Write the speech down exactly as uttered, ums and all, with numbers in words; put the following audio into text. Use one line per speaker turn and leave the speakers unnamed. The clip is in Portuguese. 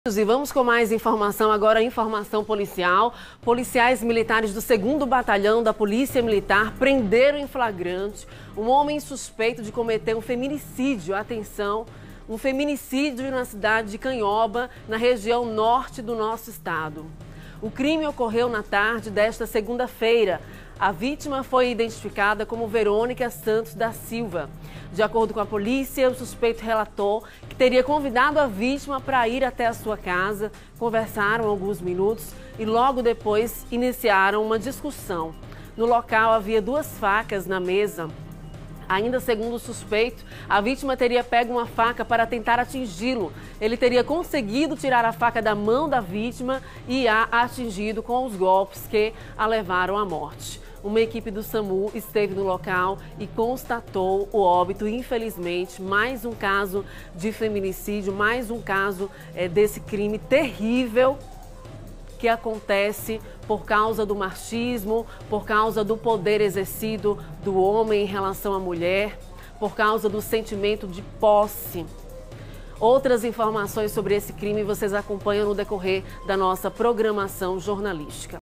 E vamos com mais informação, agora informação policial. Policiais militares do segundo Batalhão da Polícia Militar prenderam em flagrante um homem suspeito de cometer um feminicídio. Atenção, um feminicídio na cidade de Canhoba, na região norte do nosso estado. O crime ocorreu na tarde desta segunda-feira. A vítima foi identificada como Verônica Santos da Silva. De acordo com a polícia, o suspeito relatou que teria convidado a vítima para ir até a sua casa, conversaram alguns minutos e logo depois iniciaram uma discussão. No local havia duas facas na mesa. Ainda segundo o suspeito, a vítima teria pego uma faca para tentar atingi-lo. Ele teria conseguido tirar a faca da mão da vítima e a atingido com os golpes que a levaram à morte. Uma equipe do SAMU esteve no local e constatou o óbito. Infelizmente, mais um caso de feminicídio, mais um caso é, desse crime terrível que acontece por causa do machismo, por causa do poder exercido do homem em relação à mulher, por causa do sentimento de posse. Outras informações sobre esse crime vocês acompanham no decorrer da nossa programação jornalística.